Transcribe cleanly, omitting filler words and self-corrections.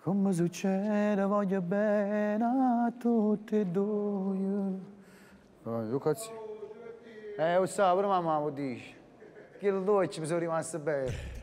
Come succede, voglio bene a tutti e due. Io cazzo. Lo so, pure mamma lo dice. Che lo dolce mi sono rimasto bene.